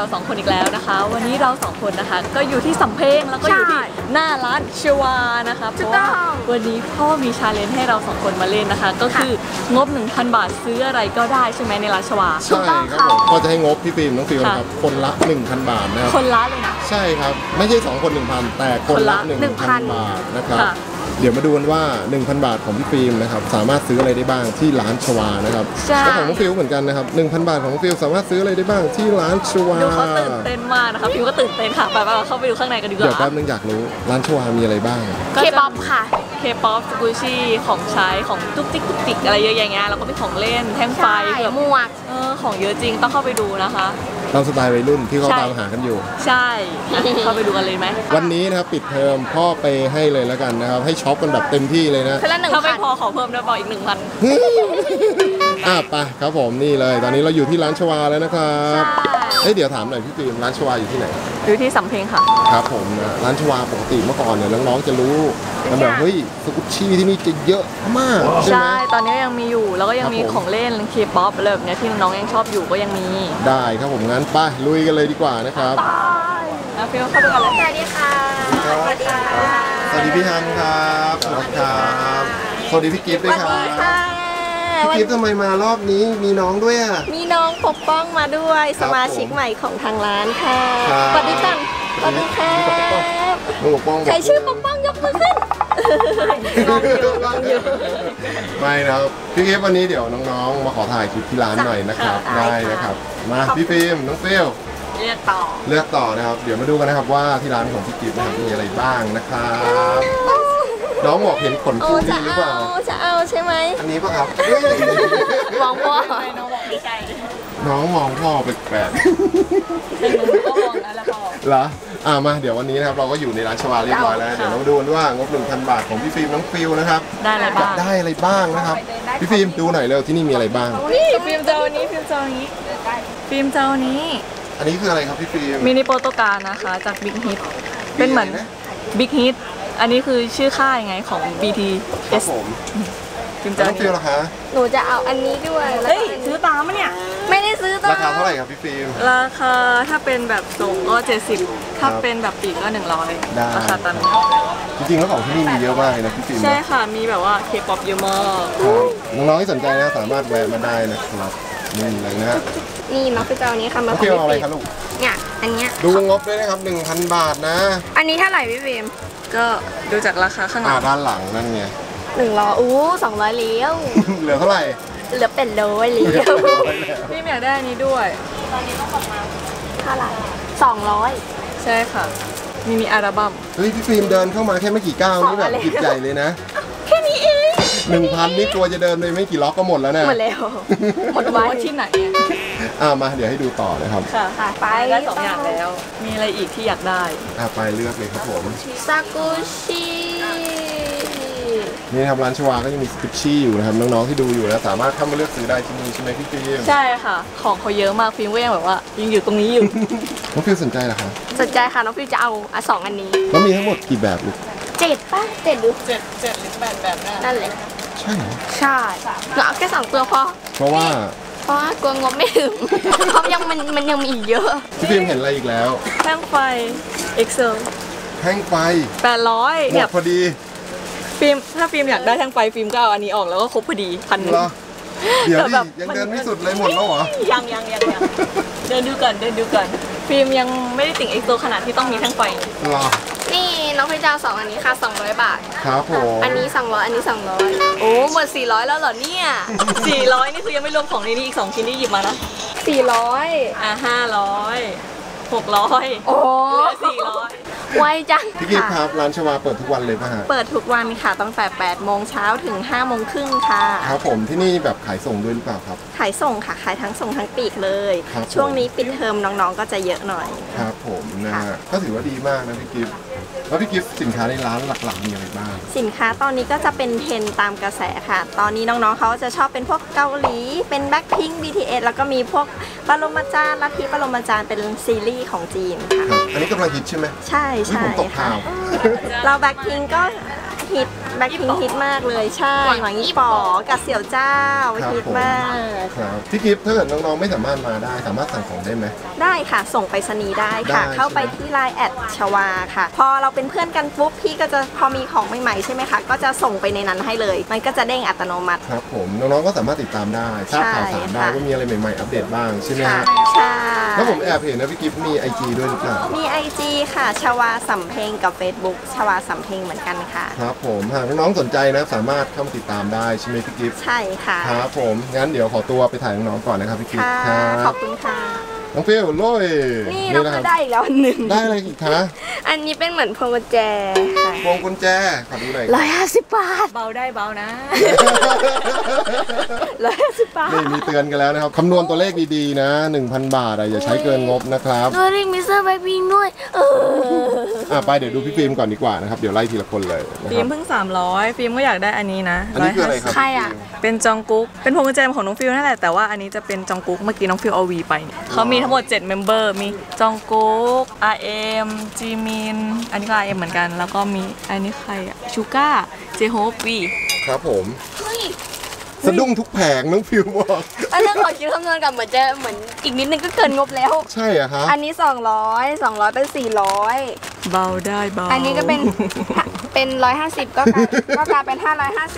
2 คนอีกแล้วนะคะวันนี้เรา2 คนนะคะก็อยู่ที่สำเพ็งแล้วก็อยู่ที่หน้าร้านชวานะคะเพราะว่าวันนี้พ่อมีชาเลนจ์ให้เรา2 คนมาเล่นนะคะก็คืองบ 1,000 บาทซื้ออะไรก็ได้ใช่ไหมในร้านชวาใช่ครับผมก็จะให้งบพี่ฟิล์มน้องฟิลนะครับคนละ 1,000 บาทนะครับคนละเลยนะใช่ครับไม่ใช่2 คน 1,000 แต่คนละ 1,000 บาทนะครับเดี๋ยวมาดูกันว่า 1,000 บาทของพี่ฟิล์มนะครับสามารถซื้ออะไรได้บ้างที่ร้านชวานะครับและของน้องฟิลเหมือนกันนะครับ 1,000 บาทของน้องฟิลสามารถซื้ออะไรได้บ้างที่ร้านชวาดูเขาตื่นเต้นมากนะคะฟิลก็ตื่นเต้นค่ะไปเข้าไปดูข้างในกันดีกว่าเดี๋ยวแป๊บนึงอยากรู้ร้านชวามีอะไรบ้างเคป๊อปค่ะเคป๊อปสกูชี่ของใช้ของจุกจิกจุกจิกอะไรเยอะอย่างเงี้ยแล้วก็มีของเล่นแท่งไฟแบบหมวกของเยอะจริงต้องเข้าไปดูนะคะเราสไตล์วัยรุ่นที่เขาตามหากันอยู่ใช่เข้าไปดูกันเลยไหมวันนี้นะครับปิดเทอมพ่อไปให้เลยแล้วกันนะครับให้ช็อปกันแบบเต็มที่เลยนะถ้าไม่พอขอเพิ่มได้บอกอีก 1,000 ไปครับผมนี่เลยตอนนี้เราอยู่ที่ร้านชวาแล้วนะครับเดี๋ยวถามหน่อยพี่ฟิล์มร้านชวาอยู่ที่ไหนอยู่ที่สำเพ็งค่ะครับผมร้านชวาปกติเมื่อก่อนเนี่ยน้องๆจะรู้แบบเฮ้ยสกุชชี่ที่นี่จะเยอะมากใช่ตอนนี้ยังมีอยู่แล้วก็ยังมีของเล่นเคป๊อปอะไรแบบนี้ที่น้องยังชอบอยู่ก็ยังมีได้ครับผมงั้นไปลุยกันเลยดีกว่านะครับไปฟิลเข้าไปกันเลยสวัสดีค่ะสวัสดีค่ะสวัสดีพี่ฮันครับสวัสดีครับสวัสดีพี่กิฟต์ด้วยครับพี่กิฟต์ทำไมมารอบนี้มีน้องด้วยอ่ะมีน้องปกป้องมาด้วยสมาชิกใหม่ของทางร้านค่ะสวัสดีจังสวัสดีค่ะปกป้องใครชื่อปกป้องยกมือขึ้นไม่นะครับพี่กิฟต์วันนี้เดี๋ยวน้องๆมาขอถ่ายคลิปที่ร้านหน่อยนะครับได้นะครับมาพี่ฟิล์มน้องฟิลเลือกต่อนะครับเดี๋ยวมาดูกันนะครับว่าที่ร้านของพี่กิฟต์นะครับมีอะไรบ้างนะครับน้องบอกเห็นขนฟูดีหรือเปล่าจะเอาใช่ไหมอันนี้ป่ะครับมองพ่อน้องบอกไม่ใช่น้องมองพ่อแปลกๆเป็นหนูก็มองแล้วพ่อเหรอมาเดี๋ยววันนี้นะครับเราก็อยู่ในร้านชวาเรียบร้อยแล้วเดี๋ยวเรามาดูกันว่างบ 1,000 บาทของพี่ฟิล์มน้องฟิลนะครับได้อะไรบ้างนะครับพี่ฟิล์มดูหน่อยเร็วที่นี่มีอะไรบ้างฟิล์มเจ้านี้ฟิล์มเจ้านี้อันนี้คืออะไรครับพี่ฟิล์มมินิโปรโตการนะคะจากบิ๊กฮิตเป็นเหมือนบิ๊กฮิตอันนี้คือชื่อค่ายไงของ BTS ผมฟิล์มเจ้านี้ราคาหนูจะเอาอันนี้ด้วยซื้อตามมั้ยเนี่ยไม่ได้ซื้อตามราคาเท่าไหร่ครับพี่ฟิล์มราคาถ้าเป็นแบบส่งก็70ถ้าเป็นแบบปีกก็100ราคาตามนี้จริงๆแล้วของที่นี่มีเยอะมากเลยนะพี่ฟิล์มใช่ค่ะมีแบบว่าเคป๊อปเยอะมากน้องๆที่สนใจนะสามารถแวะมาได้นะครับนี่เลยนะนี่น้องไปเจ้านี้ค่ะมาของพี่อะไรครับลูกเนี่ยอันเนี้ยดูงบด้วยนะครับ 1,000 บาทนะอันนี้เท่าไหร่พี่ฟิล์มก็ดูจากราคาข้างหลังด้านหลังนั่นไง 100 200เลี้ยวเหลือเท่าไหร่เหลือเป็น100เลี้ยวพี่อยากได้อันนี้ด้วยตอนนี้ต้องบอกมาเท่าไหร่200 ใช่ค่ะมีอัลบั้มเฮ้ยพี่ฟิล์มเดินเข้ามาแค่ไม่กี่ก้าวนี่แบบหยิบใหญ่เลยนะแค่นี้เอง 1,000นี่กลัวจะเดินเลยไม่กี่ล็อกก็หมดแล้วนะหมดแล้วหมดไว้ที่ไหนมาเดี๋ยวให้ดูต่อนะครับค่ะไปได้2 อย่างแล้วมีอะไรอีกที่อยากได้ไปเลือกเลยครับผมซากุชินี่ครับร้านชวาก็ยังมีสกุชชี่อยู่นะครับน้องๆที่ดูอยู่นะสามารถเข้ามาเลือกซื้อได้ที่นี่ใช่ไหมพี่ฟิล์มใช่ค่ะของเขาเยอะมากฟิล์มก็ยังแบบว่ายังอยู่ตรงนี้อยู่น้องฟิล์มสนใจเหรอคะสนใจค่ะน้องฟิล์มจะเอา2อันนี้แล้วมีทั้งหมดกี่แบบลูก 7ป่ะ7หรือ 7หรือ8แบบนั่นแหละใช่ใช่หนูเอาแค่2ตัวพอเพราะว่ากลัวงบไม่ถึงเพราะมันยังมีอีกเยอะพี่ฟิล์มเห็นอะไรอีกแล้วแท่งไฟ Excel แท่งไฟ 800 หมดพอดีฟิล์มถ้าฟิล์มอยากได้แท่งไฟฟิล์มก็เอาอันนี้ออกแล้วก็ครบพอดี1,000 เดี๋ยวยังเดินไม่สุดเลยหมดแล้วเหรอยังเดินดูก่อนฟิล์มยังไม่ได้ติ่ง Excel ขนาดที่ต้องมีแท่งไฟนี่น้องพี่เจ้า2อันนี้ค่ะ200 บาทครับผมอันนี้200อันนี้200โอ้หมด400แล้วเหรอเนี่ย 400นี่คือยังไม่รวมของในนี้อีก2ชิ้นที่หยิบมานะ 400 500 600 โอ้ 400 ไวจังพี่กิ๊ฟครับร้านชวาเปิดทุกวันเลยป่ะฮะเปิดทุกวันค่ะตั้งแต่8 โมงเช้าถึง5 โมงครึ่งค่ะครับผมที่นี่แบบขายส่งด้วยหรือเปล่าครับขายส่งค่ะขายทั้งส่งทั้งปีกเลยช่วงนี้ปิดเทอมน้องๆก็จะเยอะหน่อยครับผมนะฮะก็ถือว่าดีมากนะพี่กิ๊ฟแล้วพี่กิฟต์สินค้าในร้านหลักๆมีอะไรบ้างสินค้าตอนนี้ก็จะเป็นเทรนตามกระแสค่ะตอนนี้น้องๆเขาจะชอบเป็นพวกเกาหลีเป็นแบ็คพิงค์ BTS แล้วก็มีพวกปรมาจารย์ลัทธิปรมาจารย์เป็นซีรีส์ของจีนค่ะอันนี้กำลังฮิตใช่ไหมใช่ผมตกข่าวเราแบ็คพิงค์ก็ฮิตแบ็คพิงฮิตมากเลยใช่หวังยี่ป๋อกับเสี่ยวเจ้าฮิตมากครับพี่กิฟต์ถ้าเกิดน้องๆไม่สามารถมาได้สามารถสั่งของได้ไหมได้ค่ะส่งไปรษณีย์ได้ค่ะเข้าไปที่ LINE แอดชวาค่ะพอเราเป็นเพื่อนกันปุ๊บพี่ก็จะพอมีของใหม่ๆใช่ไหมคะก็จะส่งไปในนั้นให้เลยมันก็จะเด้งอัตโนมัติครับผมน้องๆก็สามารถติดตามได้ทราบข่าวสารได้ว่ามีอะไรใหม่ๆอัปเดตบ้างใช่ไหมครับใช่แล้วผมแอบเห็นนะพี่กิฟต์มี IG ด้วยหรือเปล่ามี IG ค่ะชวาสำเพ็งกับ Facebook ชวาสำเพ็งเหมือนกันค่ะครับผมหากน้องๆสนใจนะสามารถเข้ามาติดตามได้ใช่ไหมพี่กิฟต์ใช่ค่ะครับผมงั้นเดี๋ยวขอตัวไปถ่ายน้องๆก่อนนะครับพี่กิฟต์ขอบคุณค่ะน้องเฟี้ยวโล่ยนี่เราก็ได้อีกแล้วหนึ่งได้อะไรอีกคะอันนี้เป็นเหมือนพวงกุญแจพวงกุญแจขอดูหน่อย 150 บาทเบาได้เบานะ 150 บาทนี่มีเตือนกันแล้วนะครับคำนวณตัวเลขดีๆนะ 1,000 บาทอย่าใช้เกินงบนะครับตัวเลขมิสเตอร์แบ็คพิงค์ด้วยไปเดี๋ยวดูพี่ฟิล์มก่อนดีกว่านะครับเดี๋ยวไล่ทีละคนเลยฟิล์มเพิ่ง300ฟิล์มก็อยากได้อันนี้นะอันนี้คืออะไรครับใครอ่ะเป็นจองกุ๊กเป็นพวงกุญแจของน้องฟิลนั่นแหละแต่ว่าอันนี้จะเป็นจองกุ๊กเมื่อกี้น้องฟิลเอาวีไปเขามีทั้งหมด7เมมเบอร์มีจองกุ๊ก RM จีมินอันนี้ก็ RM เหมือนกันแล้วก็มีอันนี้ใครอะชูก้าเจโฮปวีครับผมสะดุ้งทุกแผงน้องฟิวบอกอันนี้ขอคิดคำนวณกับเหมือนอีกนิดนึงก็เกินงบแล้วใช่อะครับอันนี้200เป็น400 เบาได้เบาอันนี้ก็เป็น150ก็กลายเป็น550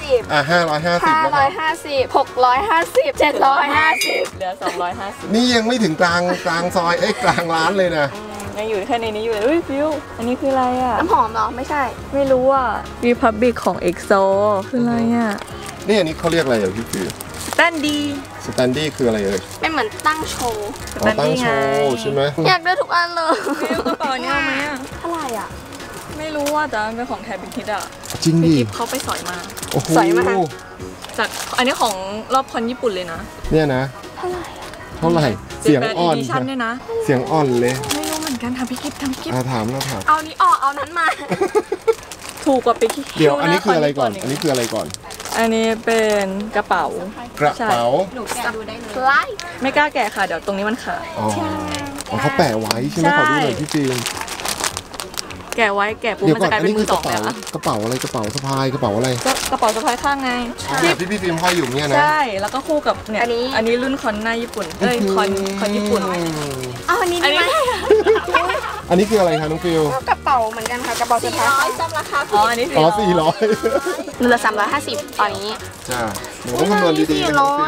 550 650 750 เหลือ250 นี่ยังไม่ถึงกลางซอยกลางร้านเลยนะยังอยู่แค่ในนี้อยู่เลยฟิวอันนี้คืออะไรอะน้ำหอมเหรอไม่ใช่ไม่รู้อะ Republic ของ EXO คืออะไรอะนี่อันนี้เขาเรียกอะไรอ่ะพี่ฟิวสแตนดี้คืออะไรเป็นเหมือนตั้งโชว์ตั้งโชว์ใช่ไหมอยากได้ทุกอันเลยกระเป๋านี้เอาไหมอะเท่าไหร่อ่ะไม่รู้ว่าแต่เป็นของแทบิทิดอะจริงดิเขาไปสอยมาสอยมาจากอันนี้ของรอบคอนญี่ปุ่นเลยนะเนี่ยนะเท่าไหร่เสียงอ่อนเนี่ยนะเสียงอ่อนเลยไม่รู้เหมือนกันทำพี่กิ๊บถามเอานี้ออกเอานั้นมาถูกกว่าไปเดี๋ยวอันนี้คืออะไรก่อนอันนี้เป็นกระเป๋าหนูแกะดูได้เลยไม่กล้าแกะค่ะเดี๋ยวตรงนี้มันขาดเขาแปะไว้ใช่ไหมขอดูหน่อยพี่ฟิล์มแกะไว้แกะปุ๊บมันจะกลายเป็นมือสองแล้วกระเป๋าอะไรกระเป๋าสะพายกระเป๋าอะไรกระเป๋าสะพายข้างไงที่พี่ฟิล์มห้อยอยู่เนี่ยนะใช่แล้วก็คู่กับเนี่ยอันนี้รุ่นคอนหน้าญี่ปุ่นคอนญี่ปุ่นอันนี้ไหมอันนี้คืออะไรคะน้องฟิลกระเป๋าเหมือนกันค่ะกระเป๋าสะพายซ้ำราคาอันนี้ 400 เหลือ350ตอนนี้จ้าหนูต้องคำนวณดีๆ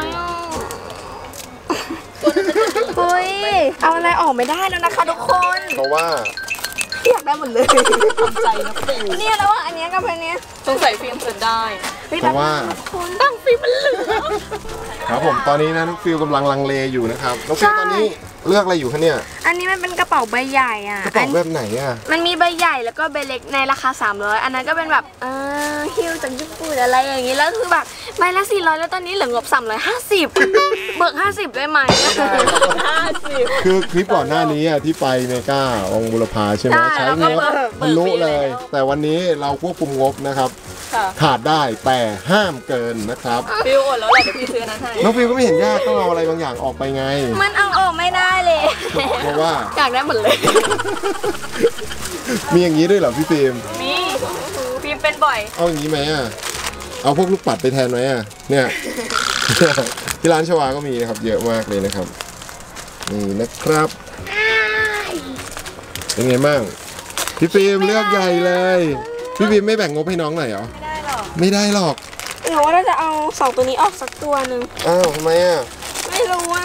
เฮ้ยเอาอะไรออกไม่ได้แล้วนะคะทุกคนเพราะว่าอยากได้หมดเลยทำใจนะฟิลเนี่ยแล้วว่าอันนี้กับอันนี้สงสัยฟิล์มเปิดได้เพราะว่าตั้งฟิล์มมันเหลือครับผมตอนนี้นะน้องฟิลกำลังลังเลอยู่นะครับน้องฟิลตอนนี้เลือกอะไรอยู่คะเนี่ยอันนี้มันเป็นกระเป๋าใบใหญ่อ่ะกระเป๋าแบบไหนอ่ะมันมีใบใหญ่แล้วก็ใบเล็กในราคา300อันนั้นก็เป็นแบบฮิลจากญี่ปุ่นอะไรอย่างงี้แล้วคือแบบใบละ400แล้วตอนนี้เหลืองบ350เบิก50ได้ไหม 50คือคลิปก่อนหน้านี้ที่ไปเมกาองบุรพาใช่ไหมใช้งบมันรู้เลยแต่วันนี้เราควบคุมงบนะครับขาดได้แต่ห้ามเกินนะครับฟิวอดแล้วแหละเดี๋ยวพี่ซื้อนั้นให้น้องฟิวก็ไม่เห็นยากต้องเอาอะไรบางอย่างออกไปไงมันเอาออกไม่ได้เลยเพราะว่าอยากได้หมดเลยมีอย่างนี้ด้วยเหรอพี่ฟิล์มมีฟิล์มเป็นบ่อยเอาอย่างนี้ไหมเอาพวกลูกปัดไปแทนไหมเนี่ยที่ร้านชวาก็มีนะครับเยอะมากเลยนะครับนี่นะครับเป็นไงบ้างพี่ฟิล์มเลือกใหญ่เลยพี่ฟิล์มไม่แบ่งงบให้น้องหน่อยเหรอไม่ได้หรอกหนูว่าจะเอา2ตัวนี้ออกสักตัวหนึ่งอ้าวทำไมไม่รู้ว่า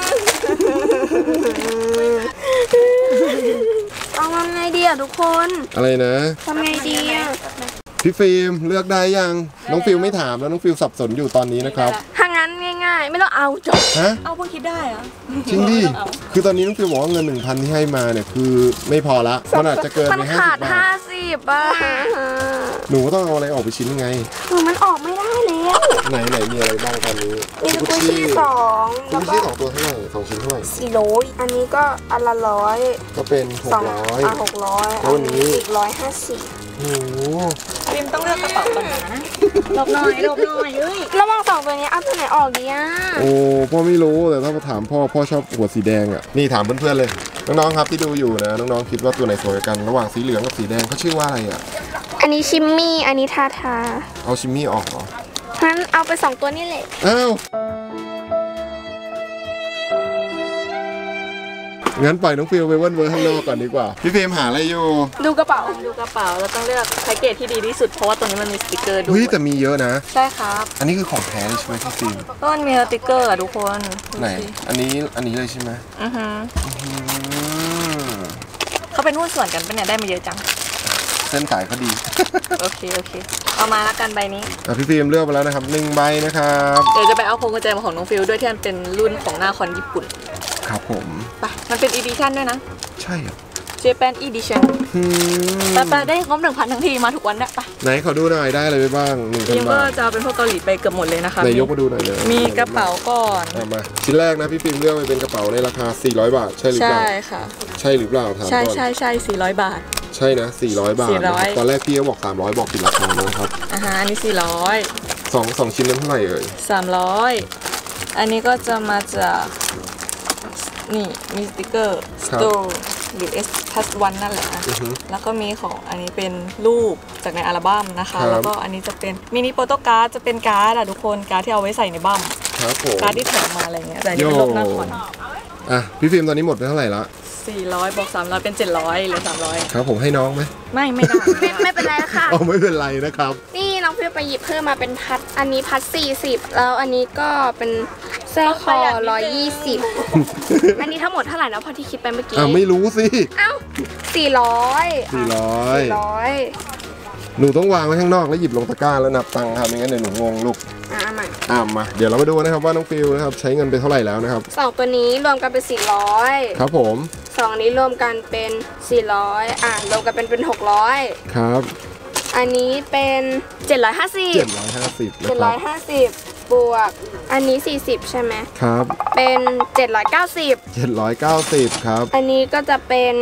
เอาไงดีทุกคนอะไรนะทำไงดีพี่ฟิล์มเลือกได้ยังน้องฟิลไม่ถามแล้วน้องฟิลสับสนอยู่ตอนนี้นะครับถ้างั้นง่ายๆไม่ต้องเอาจบเอาพวกคิดได้อะจริงดิคือตอนนี้น้องฟิลบอกว่าเงิน 1,000 ที่ให้มาเนี่ยคือไม่พอละมันอาจจะเกินไป50 บาทหนูต้องเอาอะไรออกไปชิ้นยังไงมันออกไม่ได้แล้วไหนมีอะไรบ้างตอนนี้มีกุชชี่2 กุชชี่2ตัวเท่าไหร่2ชิ้นเท่าไหร่ 400อันนี้ก็อันละ100 ก็เป็น600 แล้วนี้อีก150 โอ้โหฟิล์มต้องเลือกกระเป๋าก่อนนะหลบหน่อยเอ้ยระหว่าง2ตัวนี้เอาตัวไหนออกดีโอ้พ่อไม่รู้แต่ถ้ามาถามพ่อชอบหัวสีแดงนี่ถามเพื่อนๆเลยน้องๆครับที่ดูอยู่นะน้องๆคิดว่าตัวไหนสวยกันระหว่างสีเหลืองกับสีแดงเขาชื่อว่าอะไรอันนี้ชิมมี่อันนี้ทาทาเอาชิมมี่ออกเหรองั้นเอาไป2 ตัวนี่แหละอ้าวงั้นปล่อยน้องฟิลไปเวิร์นข้างนอกก่อนดีกว่าพี่ฟิล์มหาอะไรอยู่ดูกระเป๋าดูกระเป๋าเราต้องเลือกแพ็กเกจที่ดีที่สุดเพราะว่าตัวนี้มันมีสติกเกอร์ด้วเฮ้ยยแต่มีเยอะนะใช่ครับอันนี้คือของแท้เลยใช่ไหมพี่ฟิล์มก็มันมีสติกเกอร์อะทุกคนดูไหนสิอันนี้เลยใช่ไหมอือฮึอืมเขาเป็นหุ้นส่วนกันเป็นเนี่ยได้มาเยอะจังเส้นสายเขาดีโอเคเอามาละกันใบนี้พี่ฟิล์มเลือกไปแล้วนะครับ1 ใบนะครับเดี๋ยวจะไปเอาพวงกุญแจมาของน้องฟิลด้วยที่มันเป็นรุ่นของหน้าคอนญี่ปุ่นครับผมไปมันเป็นอีดิชั่นด้วยนะใช่เหรอ Japan Edition อืมไปได้งบ 1,000 ทั้งทีมาถูกวันเนี่ยไปไหนขอดูหน่อยได้อะไรไปบ้างฟิล์ม 1,000 ก็บาทจะเอาเป็นพวกเกาหลีไปเกือบหมดเลยนะคะไหนยกมาดูหน่อยเลยมีกระเป๋าก่อนเอามาชิ้นแรกนะพี่ฟิล์มเลือกไปเป็นกระเป๋าในราคา400 บาทใช่หรือเปใช่ล่าค่ะใช่หรือเปล่าถามใช่ก่อนใช่400 บาทใช่นะ400 บาทนะครับ 400 ตอนแรกพี่เขาบอก300บอกผิดราคานะครับอันนี้สองชิ้นนั้นเท่าไหร่เอ่ย 400 300อันนี้ก็จะมาจากนี่มีสติกเกอร์ Store หรือ S plus 1นั่นแหละนะอือฮึแล้วก็มีของอันนี้เป็นรูปจากในอัลบั้มนะคะครับแล้วก็อันนี้จะเป็นมินิโฟโต้การ์ดจะเป็นการ์ดอะทุกคนการ์ดที่เอาไว้ใส่ในบั้มครับผมการ์ดที่แถมมาอะไรเงี้ยแต่อันนี้เป็นรูปหน้าคอนอ่ะพี่ฟิล์มตอนนี้หมดไปเท่าไหร่ละ 400บวก300เป็น700เหลือ300 ครับผมให้น้องไหมไม่ได้ไม่เป็นไรค่ะอ๋อไม่เป็นไรนะครับนี่น้องฟิวไปหยิบเพิ่มมาเป็นพัด อันนี้พัด40แล้วอันนี้ก็เป็นเสื้อคอ120 อันนี้ทั้งหมดเท่าไหร่นะพอที่คิดไปเมื่อกี้ไม่รู้สิเอ้า400 400 400 หนูต้องวางไว้ข้างนอกแล้วหยิบลงตะกร้าแล้วนับตังค์ครับไม่งั้นเดี๋ยวหนูงงลูก มาเดี๋ยวเรามาดูนะครับว่าน้องฟิลนะครับใช้เงินไปเท่าไหร่แล้วนะครับ 2 ตัวนี้รวมกันเป็น400 ครับผม 2นี้รวมกันเป็น400รวมกันเป็น600 ครับอันนี้เป็น750 750นะครับ 750บวกอันนี้40ใช่ไหมครับเป็น790 790ครับอันนี้ก็จะเป็น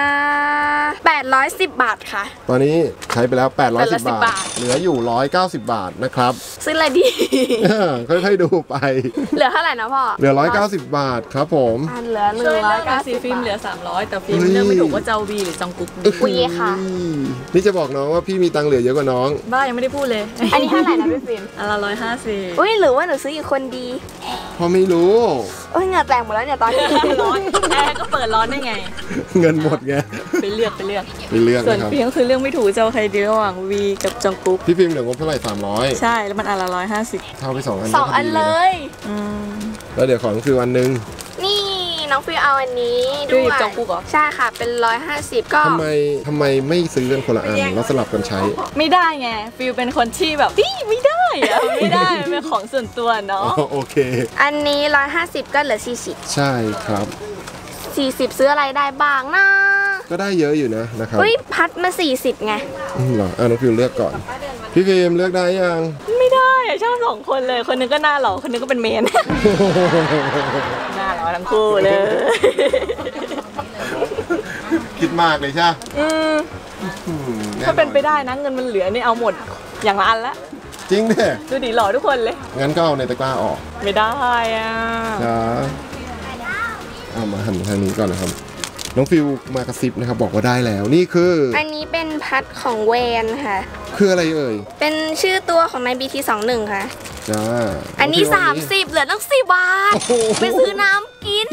810 บาทค่ะตอนนี้ใช้ไปแล้ว810 810 บาทเหลืออยู่190 บาทนะครับซื้ออะไรดีค่อยๆดูไปเหลือเท่าไหร่นะพ่อเหลือ190 บาทครับผมเหลือ 190ฟิล์มเหลือ300แต่ฟิล์มเลือกไม่ถูกว่าจะเอาวีหรือจองกุ๊กดีคุยค่ะนี่จะบอกน้องว่าพี่มีตังค์เหลือเยอะกว่าน้องบ้ายังไม่ได้พูดเลยอันนี้เท่าไหร่นะพี่ฟิล์มอันละ150 อุ้ยหรือว่าหนูซื้ออีกคนดีพอไม่รู้โอ้ยเหงื่อแตกหมดแล้วเนี่ยตอนนี้ร้อนแอร์ก็เปิดร้อนได้ไงเงินหมดไงไปเลือกไปเรื่องส่วนนะครับฟิล์มคือเรื่องไม่ถูกจะเอาใครดีระหว่างวีกับจองกุ๊กพี่ฟิล์มเหลืองบเท่าไหร่300 ใช่แล้วมันอันละ150 เท่าไป2 อัน 2 อันเลยแล้วเดี๋ยวของคืออันนึงนี่น้องฟิลเอาอันนี้ดูด้วหยิยบจองกุ๊กเหรอใช่ค่ะเป็น150ก็ทำไมไม่ซื้อกันคนละอันแล้วสลับกันใช้ไม่ได้ไงฟิลเป็นคนที่แบบไม่ได้อะไม่ได้มันเป็นของส่วนตัวเนาะโอเคอันนี้150ก็เหลือ40 ใช่ครับ 40ซื้ออะไรได้บ้างนะก็ได้เยอะอยู่นะครับเฮ้ยพัดมา40ไงเหรอน้องฟิวเลือกก่อน พี่ฟิล์มเลือกได้ยังไม่ได้อะชอบ2 คนเลยคนนึงก็หน้าหล่อคนนึงก็เป็นเมน หน้าหล่อทั้งคู่เลยคิดมากเลยใช่ไหมถ้าเป็นไปได้นะเงินมันเหลือนี่เอาหมดอย่างละอันละจริงเนี่ยดูดิหล่อทุกคนเลยงั้นก็เอาในตะกร้าออกไม่ได้อ่ะจ้าเอามาหันทางนี้ก่อนนะครับ น้องฟิวมากระซิบนะครับบอกว่าได้แล้วนี่คืออันนี้เป็นพัดของแวนค่ะคืออะไรเอ่ยเป็นชื่อตัวของใน BT21 ค่ะจ้าอันนี้งฟิว 30เหลือตั้ง10 บาทโอ้โหไปซื้อน้ำกิน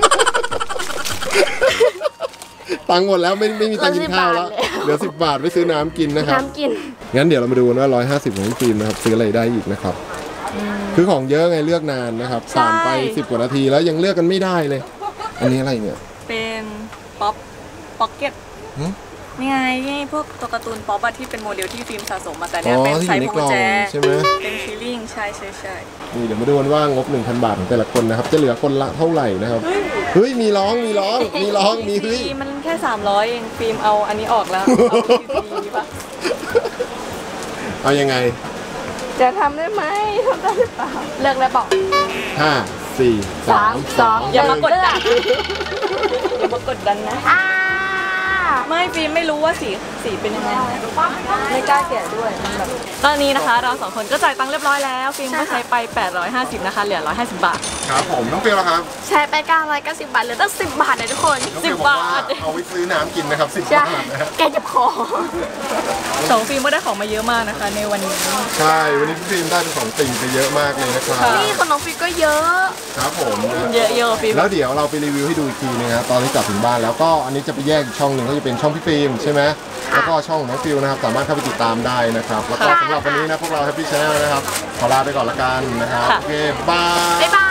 ตังค์หมดแล้วไม่มีตังค์กินข้าวแล้วเหลือ10 เหลือ10 บาทไปซื้อน้ำกินนะครับน้ำกินงั้นเดี๋ยวเรามาดูกันว่า150ของพี่ฟิล์มนะครับซื้ออะไรได้อีกนะครับ คือของเยอะไงเลือกนานนะครับผ่านไป10 กว่านาทีแล้วยังเลือกกันไม่ได้เลย อันนี้อะไรเนี่ยเป็นป๊อกเก็ตหืมนี่ไงนี่พวกตัวการ์ตูนป๊อปอะที่เป็นโมเดลที่ฟิล์มสะสมมาแต่อ๋เนี้ยอเป็นที่อใส่ยู่ในพวงกล่องกุญแจใช่ไหมเป็นฟีลลิ่งใช่นี่เดี๋ยวมาดูกันว่างบ 1,000 บาทของแต่ละคนนะครับ จะเหลือคนละเท่าไหร่นะครับ เฮ้ยมีร้องมีเฮ้ยมันแค่300เองฟิล์มเอาอันนี้ออกแล้วเอาดีป่ะเอายังไงจะทำได้ไหมทำได้หรือเปล่าเลือกแล้วบอก 5 4 3 2 อย่ามากดดันอย่ามากดดันนะ ไม่ฟิล์มไม่รู้ว่าสีเป็นยังไงไม่กล้าแกะด้วยมันแบบตอนนี้นะคะเรา2 คนก็จ่ายตังค์เรียบร้อยแล้วฟิล์มก็ใช้ไป850นะคะเหลือ150 บาทครับผมน้องฟิลล่ะครับใช้ไป990 บาทเหลือตั้ง10 บาทเลยทุกคนน้องฟิลบอกว่าเอาไว้ซื้อน้ำกินนะครับ10 บาทนะฮะแกเจ็บคอสองฟิล์มก็ได้ของมาเยอะมากนะคะ ในวันนี้ใช่วันนี้พี่ฟิล์มได้ของติ่งไปเยอะมากเลยนะครับนี่ของน้องฟิกก็เยอะครับผมนะเยอะๆฟิล์มแล้วเดี๋ยวเราไปรีวิวให้ดูอีกทีนึงนะตอนที่กลับถึงบ้านแล้วก็อันนี้จะไปแยกอีกช่องหนึ่งก็จะเป็นช่องพี่ฟิล์มใช่ไหมแล้วก็ช่องของน้องฟิลนะครับสามารถเข้าไปติดตามได้นะครับแล้วก็สำหรับวันนี้นะพวกเรา Happy Channel นะครับขอลาไปก่อนละกันนะครับโอเคบายบ๊ายบาย